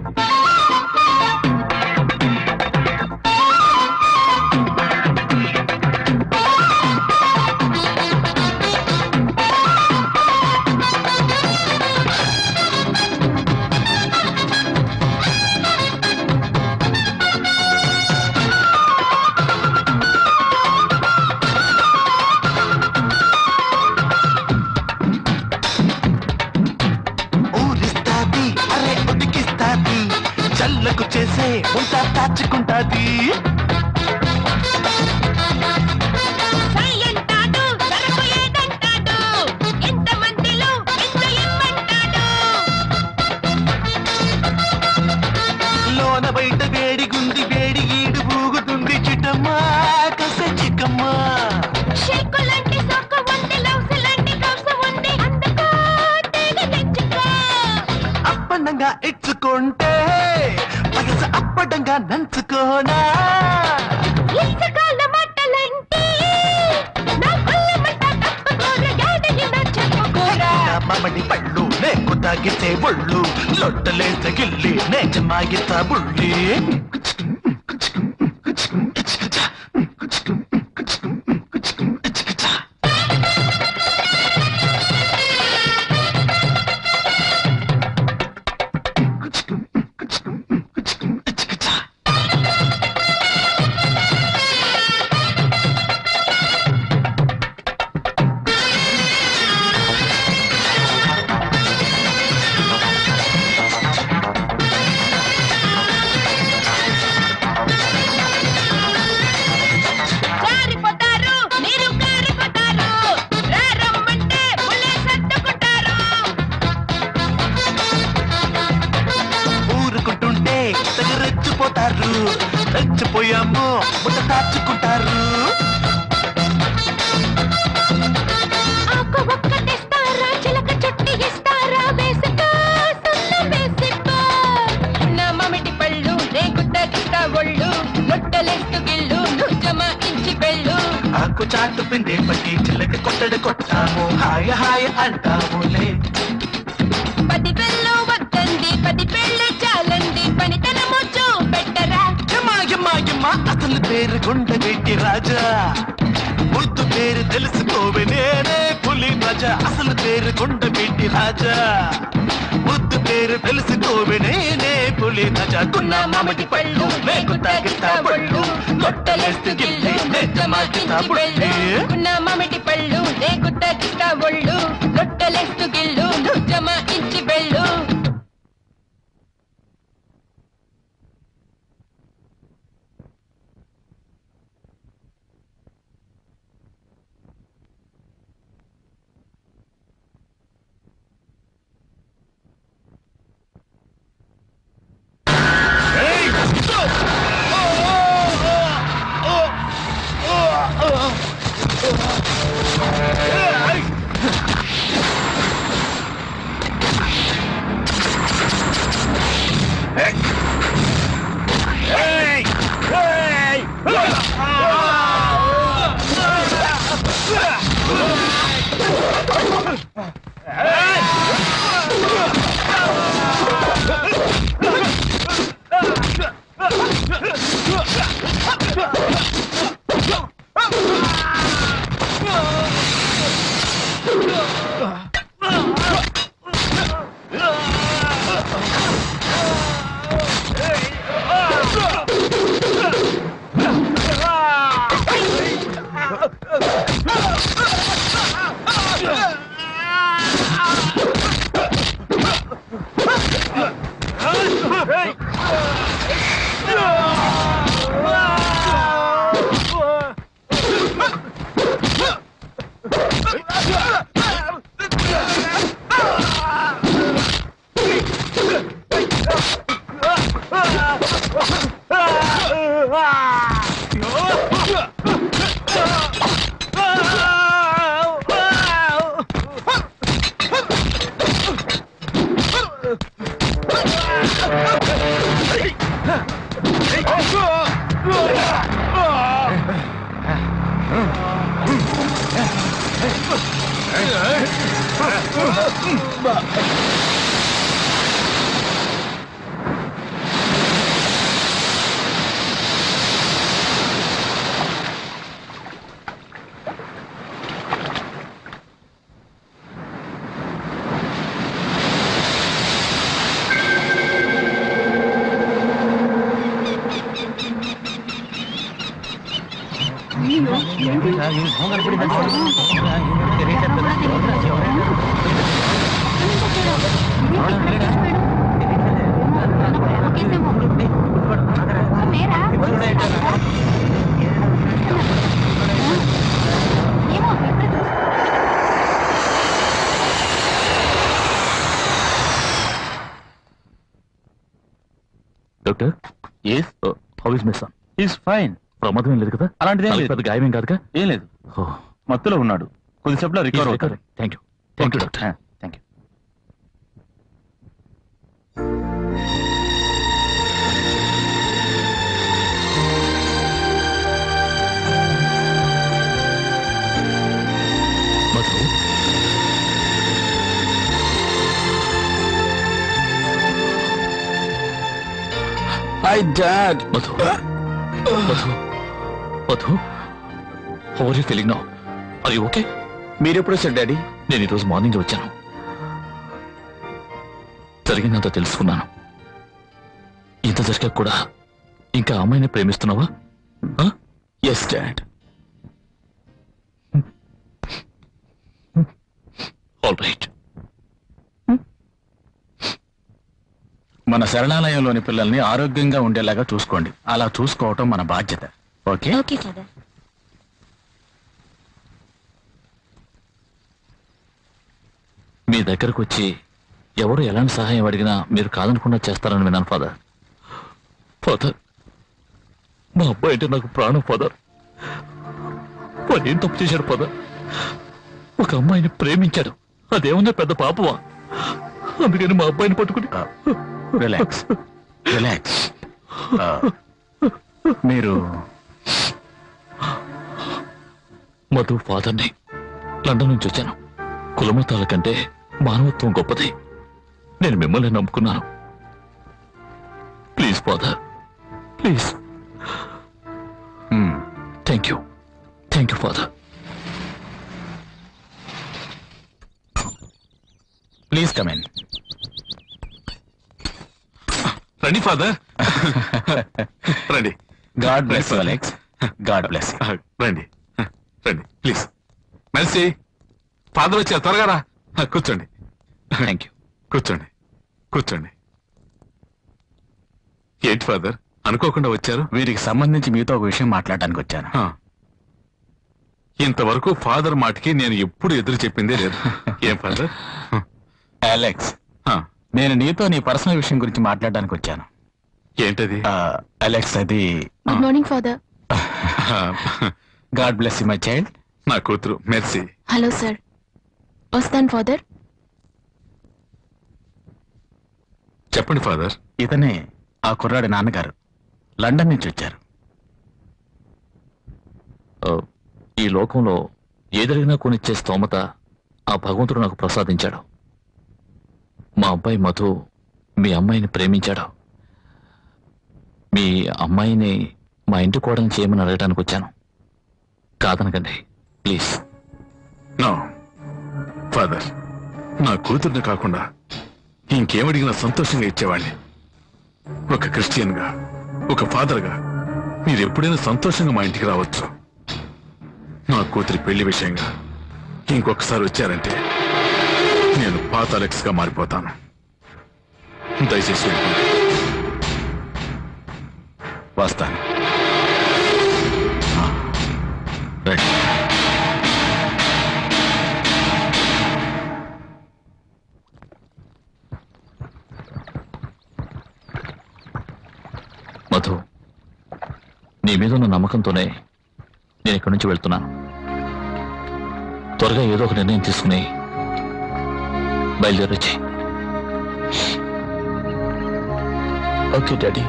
చల్లకు చేసే ఉంటా దాచుకుంటాది. లోన బయట వేడి గుంది, వేడి ఈడు ఊగుతుంది, చిట్టమ్మా కసే చిక్కమ్మా. అప్పన్నంగా ఇచ్చుకుంటే మనసు అప్పడంగా నంచుకోనా. మామిడి పళ్ళు నే కొత్తాగితే ఒళ్ళు, లొట్టలేస్తే గిల్లి నే జమాయిస్తా బుళ్ళి. రెచ్చిపోయాము ముట్ట దాచుకుంటారు. చిలక చుట్టి ఇస్తారా, వేసుకో వేసుకో. నా మామిడి పళ్ళు నే గుత్తకిస్తా ఒళ్ళు, లొట్టలేస్తూ గిళ్ళు నువ్వు జమాయించి వెళ్ళు. ఆకు చాటు పిండి పట్టి చిలక కొట్టడు కొట్టాము, హాయ హాయ అంటాములే. 10 పెళ్ళు వద్దండి, 10 పెళ్ళే చాలండి, పనితనము చూపెట్టరా. అసలు పేరు గుండెపెట్టి రాజా, ముద్దు పేరు తెలుసుకోవే నేనే పులి రాజా. అసలు పేరు గుండెపెట్టి రాజా, ముద్దు పేరు తెలుసుకోవే నేనే పులి రాజా. గున్న మామిడి పళ్ళు నే కొత్తాగిస్తా ఒళ్ళు, లొట్టలేస్తే గిల్లి నే జమాయిస్తా బుళ్ళి. గున్న మామిడి పళ్ళు నే కొత్తాగిస్తా ఒళ్ళు, లొట్టలేస్తూ గిల్లు నువ్వు జమాయించి వెళ్ళు. Doctor yes how is my son is fine. ప్రమాదం ఏం లేదు కదా? అలాంటిది పెద్ద గాయం ఏం కాదుగా? ఏం లేదు, మత్తులో ఉన్నాడు, కొద్దిసేపులో రికవర్ అవుతారు. Thank you doctor. Thank you. Madhu, Hi, Dad. Madhu, Madhu, Madhu, how are you feeling now? Are you okay? మీరెప్పుడు వచ్చారు డాడీ? నేను ఈరోజు మార్నింగ్ వచ్చాను. జరిగిందంతా తెలుసుకున్నాను. ఇంత జరిగా కూడా ఇంకా అమ్మాయిని ప్రేమిస్తున్నావా? Yes dad. All right. మన శరణాలయంలోని పిల్లల్ని ఆరోగ్యంగా ఉండేలాగా చూసుకోండి. అలా చూసుకోవటం మన బాధ్యత. ఓకే? Okay father. మీ దగ్గరకు వచ్చి ఎవరు ఎలాంటి సహాయం అడిగినా మీరు కాదనకుండా చేస్తారని విన్నాను ఫాదర్. ఫాదర్, మా అబ్బాయి అంటే నాకు ప్రాణం ఫాదర్. వాడు ఏం తప్పు చేశాడు ఫాదర్? ఒక అమ్మాయిని ప్రేమించాడు, అదేమన్నా పెద్ద పాపమా? అందుకని మా అబ్బాయిని పట్టుకుని రిలాక్స్, రిలాక్స్. మీరు మధు ఫాదర్ని. లండన్ నుంచి వచ్చాను. కులమతాల కంటే మానవత్వం గొప్పది. నేను మిమ్మల్ని నమ్ముకున్నాను. Please father, please. Thank you, thank you father. Please come in. రండి ఫాదర్, రండి. God bless you Alex. God bless you. రండి రండి ప్లీజ్. మెర్సీ, ఫాదర్ వచ్చారు, త్వరగా రా. కూర్చోండి. Thank you. కూర్చోండి, కూర్చోండి. ఏంటి ఫాదర్ అనుకోకుండా వచ్చారు? వీరికి సంబంధించి మీతో ఒక విషయం మాట్లాడడానికి వచ్చాను. ఇంతవరకు ఫాదర్ మాటకి నేను ఎప్పుడు ఎదురు చెప్పిందే లేదు. ఏం ఫాదర్? అలెక్స్, నేను నీతో నీ పర్సనల్ విషయం గురించి మాట్లాడడానికి వచ్చాను. ఏంటది? అలెక్స్, అది good morning father. God bless you my child. నా కూతురు మెర్సీ. Hello sir. వస్తాను ఫాదర్. చెప్పండి ఫాదర్. ఇతనే ఆ కుర్రాడి నాన్నగారు. లండన్ నుంచి వచ్చారు. లోకంలో ఏదరిగినా కొనిచ్చే స్తోమత ఆ భగవంతుడు నాకు ప్రసాదించాడు. మా అబ్బాయి మధు మీ అమ్మాయిని ప్రేమించాడు. మీ అమ్మాయిని మా ఇంటి కోడని చేయమని అడగడానికి వచ్చాను. కాదనకండి ప్లీజ్. నో ఫాదర్, నా కూతుర్ని కాకుండా ఇంకేమడిగినా సంతోషంగా ఇచ్చేవాడిని. ఒక క్రిస్టియన్ గా, ఒక ఫాదర్ గా మీరు ఎప్పుడైనా సంతోషంగా మా ఇంటికి రావచ్చు. నా కూతురి పెళ్లి విషయంగా ఇంకొకసారి వచ్చారంటే నేను పాత అలెక్స్ గా మారిపోతాను. దయచేసి వెళ్ళిపోండి. వస్తాను. రైట్. మధు, నీ మీద ఉన్న నమ్మకంతోనే నేను ఇక్కడి నుంచి వెళ్తున్నాను. త్వరగా ఏదో ఒక నిర్ణయం తీసుకుని బయలుదేరొచ్చి. Okay daddy.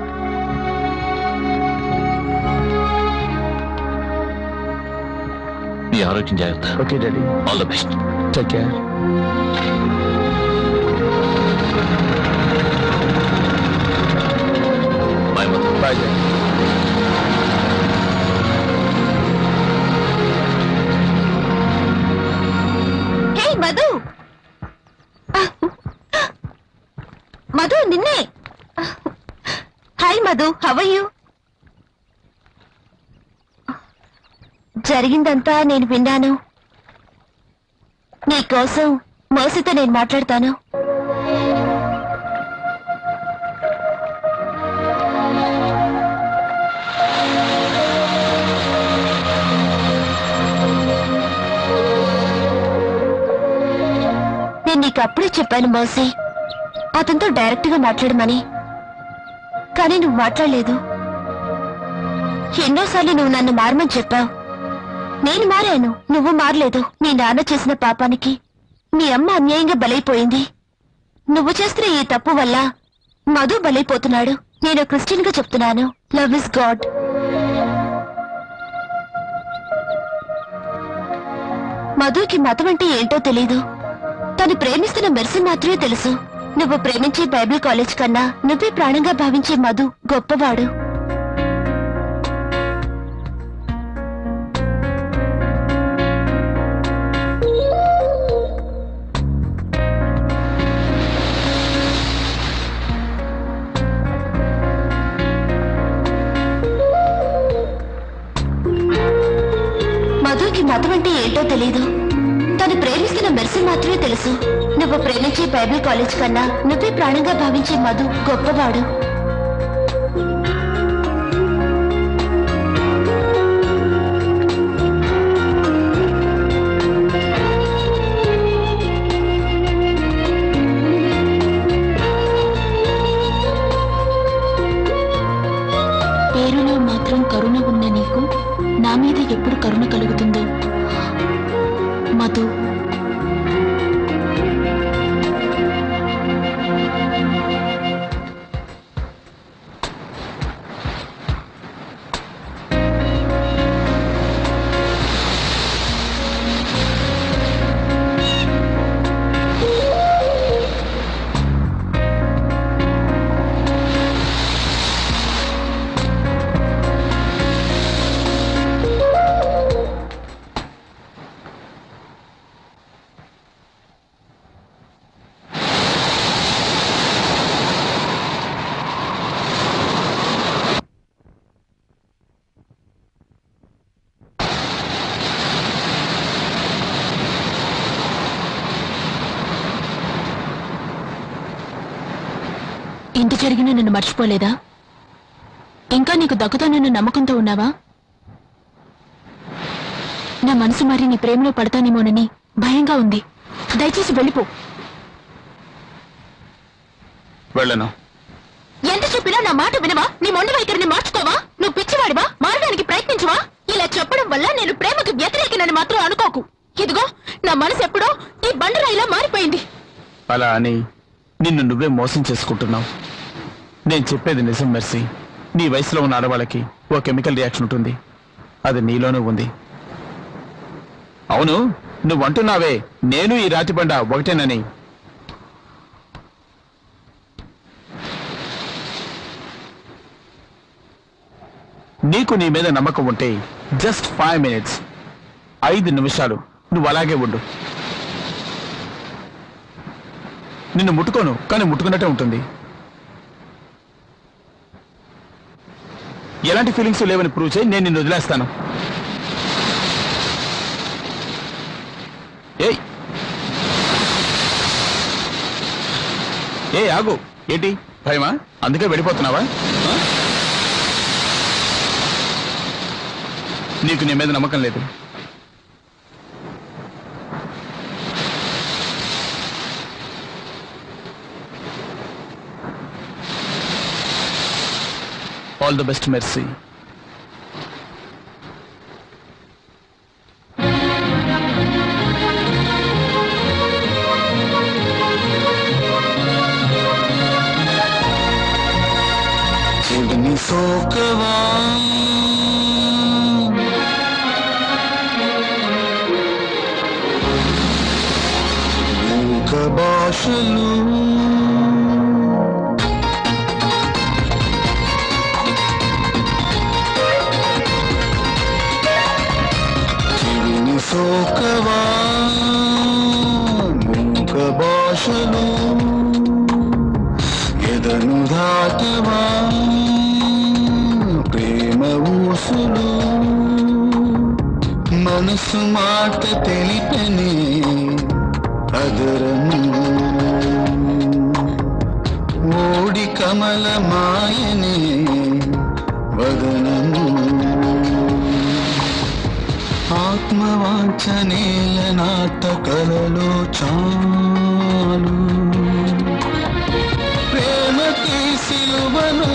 నీ ఆరోగ్యం జాగ్రత్త. Okay daddy. All the best. Take care. Bye Madhu. Bye daddy. Hey Madhu, Madhu నిన్నే. Hi Madhu, how are you? జరిగిందంతా నేను విన్నాను. నీకోసం మర్సీతో నేను మాట్లాడతాను. నేను నీకు అప్పుడే చెప్పాను మర్సీ, అతనితో డైరెక్ట్ గా మాట్లాడమని. కానీ నువ్వు మాట్లాడలేదు. ఎన్నోసార్లు నువ్వు నన్ను మారమని చెప్పావు. నేను మారాను, నువ్వు మారలేదు. మీ నాన్న చేసిన పాపానికి మీ అమ్మ అన్యాయంగా బలైపోయింది. నువ్వు చేస్తున్న ఈ తప్పు వల్ల మధు బలైపోతున్నాడు. నేను క్రిస్టియన్ గా చెప్తున్నాను, లవ్ ఇస్ గాడ్. మధుకి మతం అంటే ఏంటో తెలీదు. తను ప్రేమిస్తున్న మెర్సీ మాత్రమే తెలుసు. నువ్వు ప్రేమించే బైబిల్ కాలేజ్ కన్నా నువ్వే ప్రాణంగా భావించే మధు గొప్పవాడు. మధుకి మతం అంటే ఏంటో తెలీదు. తను ప్రేమిస్తున్న మెర్సీ మాత్రమే తెలుసు. నువ్వు ప్రేమించే బైబిల్ కాలేజ్ కన్నా నువ్వే ప్రాణంగా భావించే మధు గొప్పవాడు. పేరులో మాత్రం కరుణ ఉన్న నీకు నా మీద ఎప్పుడు కరుణ కలుగుతుందో మధు. ఇంటి జరిగిన నిన్ను మర్చిపోలేదా? ఇంకా నీకు దక్కుతానన్న నమ్మకంతో ఉన్నావా? నా మనసు మరి నీ ప్రేమలో పడతానేమోనని భయంగా ఉంది. దయచేసి వెళ్ళిపో. వెళ్ళను. ఎంత చెప్పినా నా మాట వినవా? నీ మొండి వైఖరిని మార్చుకోవా? నువ్వు పిచ్చివాడివా? మారడానికి ప్రయత్నించవా? ఇలా చెప్పడం వల్ల నేను ప్రేమకు వ్యతిరేకినని మాత్రం అనుకోకు. ఇదిగో నా మనసు ఎప్పుడో ఈ బండరాయిలా మారిపోయింది. అలా అని నిన్ను నువ్వే మోసం చేసుకుంటున్నావు. నేను చెప్పేది నిజం మెర్సీ. నీ వయసులో ఉన్న ఆడవాళ్ళకి ఓ కెమికల్ రియాక్షన్ ఉంటుంది. అది నీలోనే ఉంది. అవును, నువ్వంటున్నావే నేను ఈ రాతిబండ ఒకటేనని. నీకు నీ మీద నమ్మకం ఉంటే జస్ట్ 5 minutes, 5 నిమిషాలు నువ్వు అలాగే ఉండు. నిన్ను ముట్టుకోను, కానీ ముట్టుకున్నట్టే ఉంటుంది. ఎలాంటి ఫీలింగ్స్ లేవని ప్రూవ్ చేయి, నేను నిన్ను వదిలేస్తాను. ఏయ్ ఏ ఆగు, ఏంటి భయమా? అందుకే వెళ్ళిపోతున్నావా? నీకు నీ మీద నమ్మకం లేదు. All the best Mercy. సోకవా మూక భాషలు చెవిని సోకవా మూక భాషలు ఎదను దాటవా ప్రేమ ఊసులు మనసు మాట తెలిపని అదరము ఓడి కమల మాయనే వదనము ఆత్మవాంఛనేల నాట కలలో చాలు ప్రేమకి సిలువను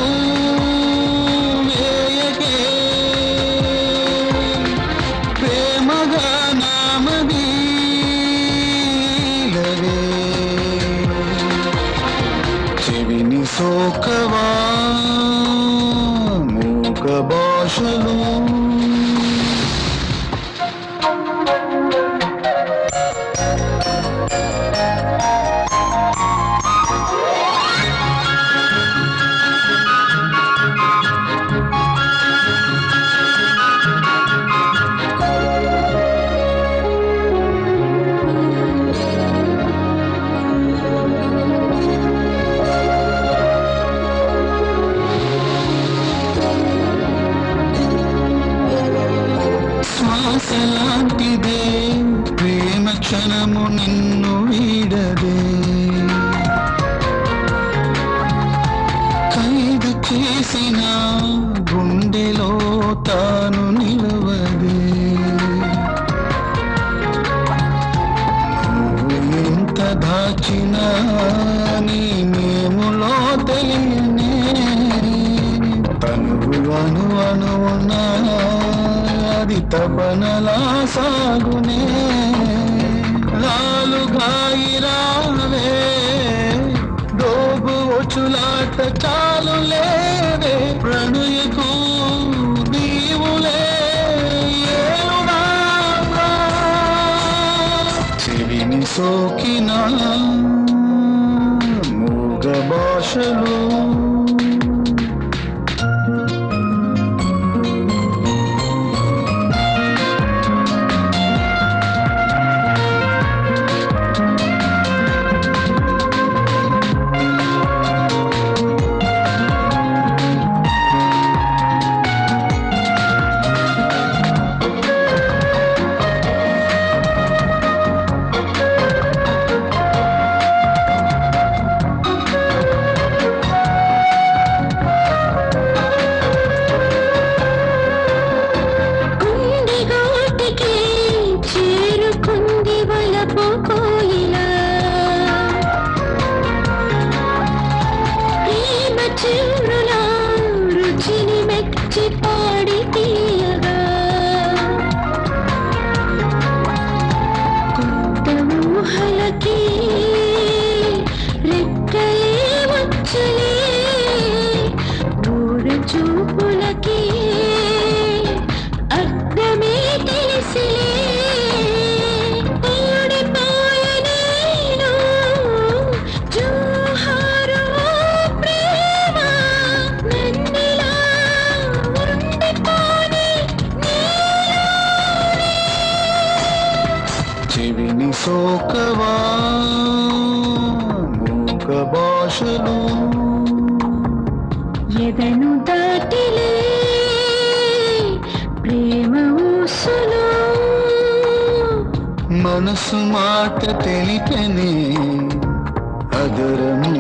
సోకవా మూక భాషలు శ్వాసలాంటిదే ప్రేమ క్షణము నిన్ను వీడదే ఖైదు చేసిన గుండెలో తాను నిలవదే నువ్వు ఎంత దాచినా నీ మేములో తెలియనే తనువు అను అనున్నా అది తపనలా సాగునే లాలుగాయిరావే డోబు వచ్చులాట చాలు లేవే ప్రణయకు నీవులే ఏలునా చెవిని సోకిన మూగ భాషలు చెవిని సోకవా మూగ భాషలు ఎదను దాటిలే ప్రేమ ఊసులు మనసు మాట తెలిపనే అదరము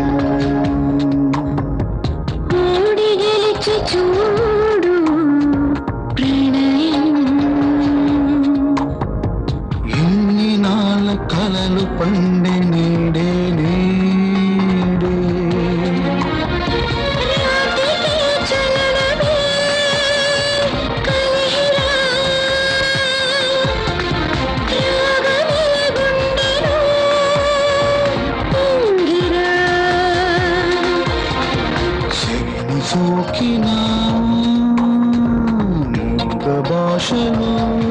ఓడి గెలిచి చూడు ప్రణయం ఎన్ని నాళ్ళ కలలు పండే నేడే నేడే రాతికి చలనమే కలిహిరా రాగమే గుండెలో పొంగిరా చెవిని సోకిన మూగ భాషలు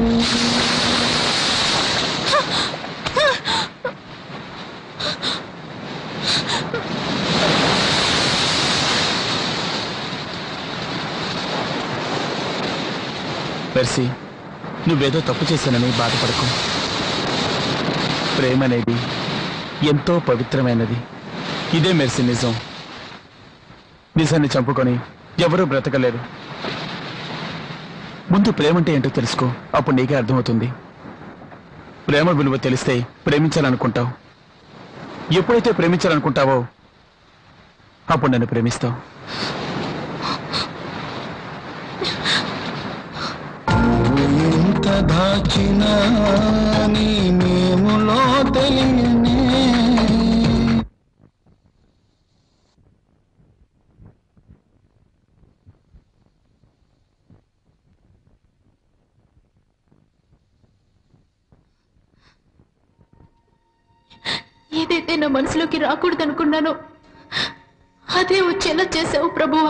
మెర్సీ, నువ్వేదో తప్పు చేశానని బాధపడకు. ప్రేమ అనేది ఎంతో పవిత్రమైనది. ఇదే మెర్సీ నిజం. నిజాన్ని చంపుకొని ఎవరూ బ్రతకలేరు. ముందు ప్రేమంటే ఏంటో తెలుసుకో, అప్పుడు నీకే అర్థమవుతుంది. ప్రేమ విలువ తెలిస్తే ప్రేమించాలనుకుంటావు. ఎప్పుడైతే ప్రేమించాలనుకుంటావో అప్పుడు నన్ను ప్రేమిస్తావు. ఎంత దాచినా నీ మేములో తెలియనే ఏదైతే నా మనసులోకి రాకూడదనుకున్నానో అదే వచ్చేలా చేసావు ప్రభువా.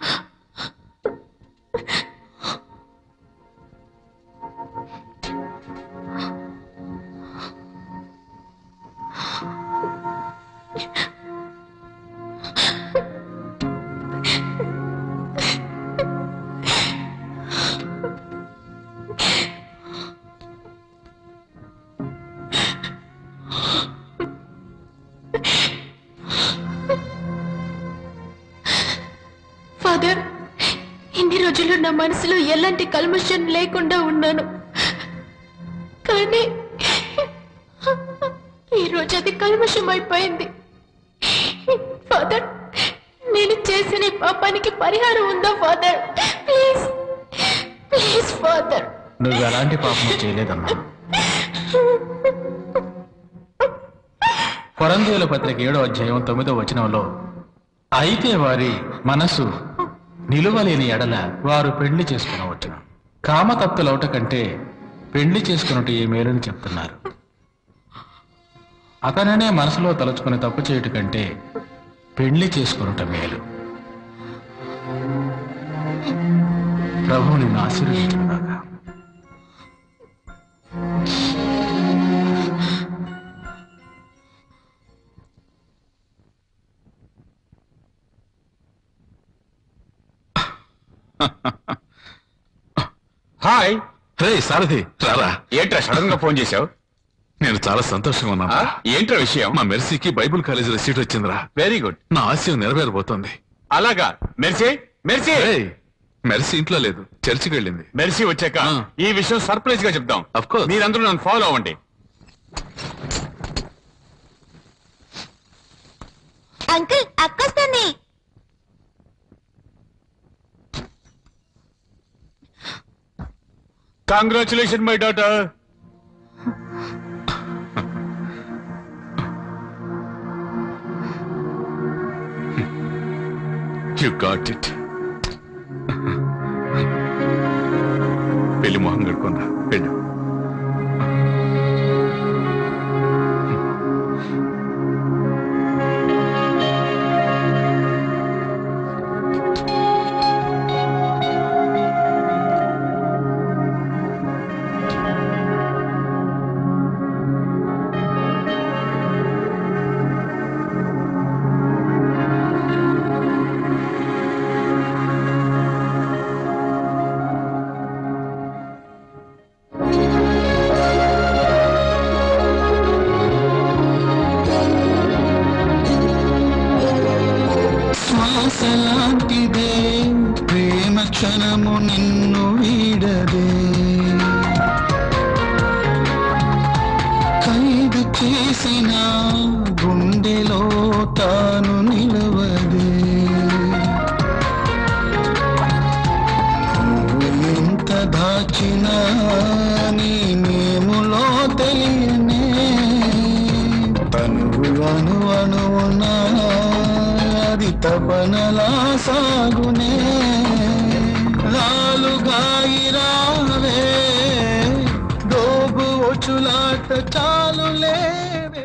ఫాదర్, ఇన్ని రోజులు నా మనసులో ఎలాంటి కల్మషం లేకుండా ఉన్నాను, కానీ ఈ రోజు అది కల్మషం అయిపోయింది. ఫాదర్, నేను చేసిన ఈ పాపానికి పరిహారం ఉందా ఫాదర్? Please please father. నువ్వు ఎలాంటి పాపం చేయలేదమ్మా. కొరంథీయుల పత్రిక 7వ అధ్యాయం 9వ వచనంలో, అయితే వారి మనసు నిలువలేని ఎడల వారు పెళ్లి చేసుకునవచ్చును, కామతప్తులవుట కంటే పెళ్లి చేసుకున్నట్టు ఏ మేలని చెప్తున్నారు. అతననే మనసులో తలుచుకుని తప్పు చేయుట కంటే పెళ్లి చేసుకున్నట మేలు. ప్రభువు నిన్ను ఆశీర్వదించుగాక. హాయ్. రే సారథి, రారా. ఏంట్రా సడన్ గా ఫోన్ చేశావు? నేను చాలా సంతోషంగా ఉన్నా. ఏంట్రా విషయం? మా మెర్సీకి బైబుల్ కాలేజీలో సీట్ వచ్చిందిరా. Very good. నా ఆశయం నెరవేరబోతోంది. అలాగా. మెర్సీ మెర్సీ రేయ్, మెర్సీ ఇంట్లో లేదు, చర్చికి వెళ్ళింది. మెర్సీ వచ్చాక ఈ విషయం సర్ప్రైజ్ గా చెప్దాం. Of course. మీరందరూ నన్ను ఫాలో అవ్వండి. అంకుల్, అక్కొస్తుంది. Congratulation my daughter. You got it. పెళ్లి మొహం కడుకోండి, వెళ్ళు. తెలిసిన గుండెలో తాను నిలవదే ఎంత దాచినా నీ నేములో తెలియనే తనువు అను అణువునా అది తపనలా సాగునే రాలుగాయిరావే డోబు ఒచులాట చాలు లేవే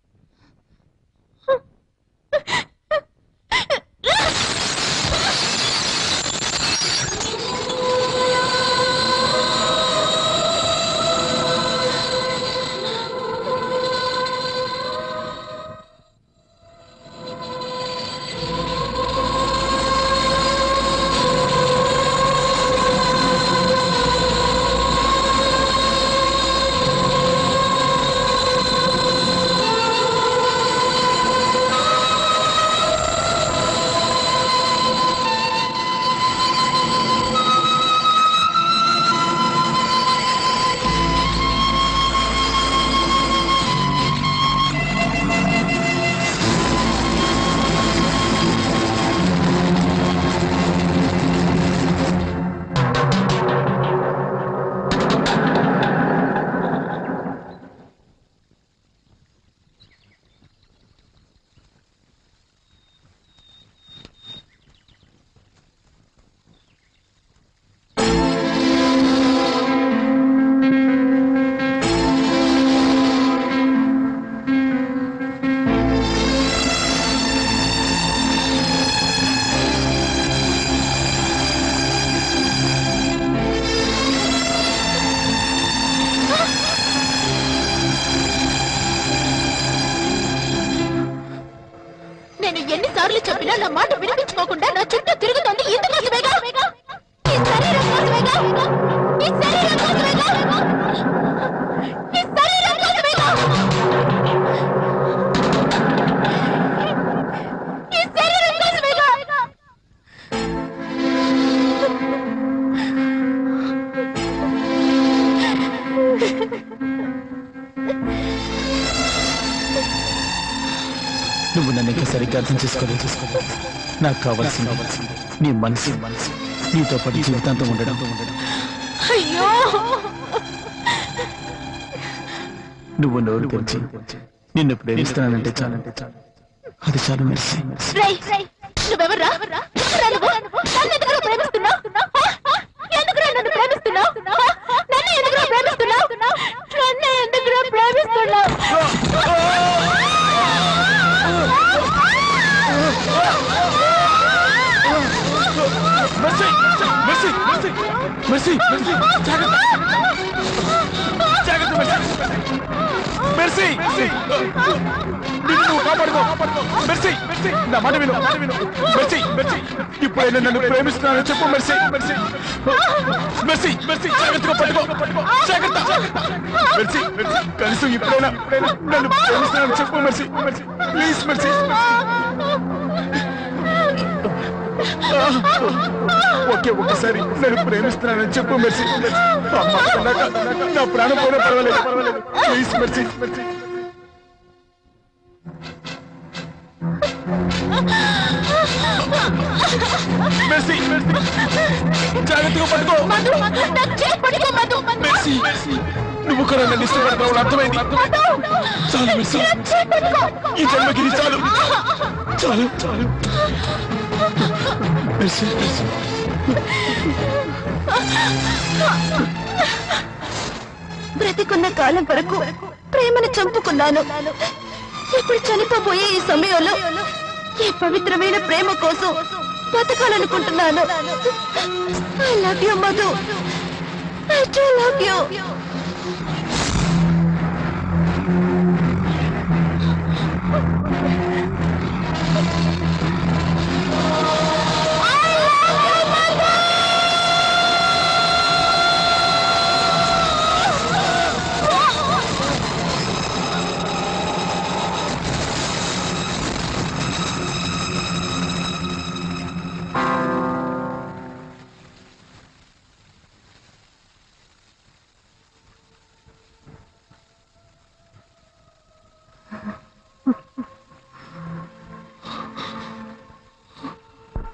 ఎన్నిసార్లు చెప్పినా నా మాట వినిపించుకోకుండా నా చుట్టూ తిరుగుతోంది ఇందుకోసమేగా ఈ శరీరం కోసమేగా ఈ శరీరం కోసమేగా ఈ శరీరం కోసమేగా ఈ శరీరం కోసమేగా నువ్వు నన్ను ఇంకా సరిగ్గా అర్థం చేసుకోలేదు. నాకు కావాల్సింది నీ మనసు, నీతో పాటు జీవితాంతం ఉండడం. అయ్యో నువ్వు నోరు తెరిచి నిన్ను ప్రేమిస్తున్నానంటే చాలు, అది చాలు మెర్సీ. నువ్వెవర్రా? నన్ను ప్రేమిస్తున్నావు? ఎందుకురా నన్ను ప్రేమిస్తున్నావు? నన్ను ఎందుకురా ప్రేమిస్తున్నావు? నన్ను ఎందుకురా ప్రేమిస్తున్నావు? ఇప్పుడైనా నన్ను ప్రేమిస్తున్నానని చెప్పు మెర్సీ. మెర్సీ జాగ్రత్తగా పట్టుకో. జాగ్రత్త మెర్సీ. కనీసం ఇప్పుడైనా నన్ను ప్రేమిస్తున్నానని చెప్పు మెర్సీ. Please mercy. ఒక్కసారి నేను ప్రేమిస్తున్నానని చెప్పు మెర్సీ. నా ప్రాణం పోయినా పర్వాలేదు. Please mercy. మెర్సీ జాగ్రత్తగా పట్టుకో. మెర్సీ నువ్వు కూడా నన్ను ఇష్టపడతావు, అర్థమైంది. చాలు మెర్సీ, ఈ జన్మకి చాలు. మెర్సీ బ్రతికున్న కాలం వరకు ప్రేమను చంపుకున్నాను. ఇప్పుడు చనిపోబోయే ఈ సమయంలో ఈ పవిత్రమైన ప్రేమ కోసం బతకాలనుకుంటున్నాను. I love you Madhu. I do love you.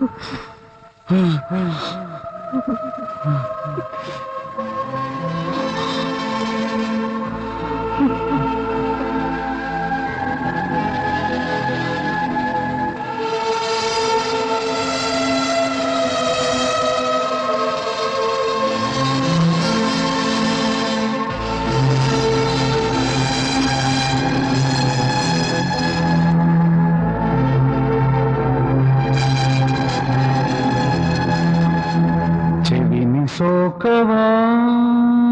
చెవిని సోకవా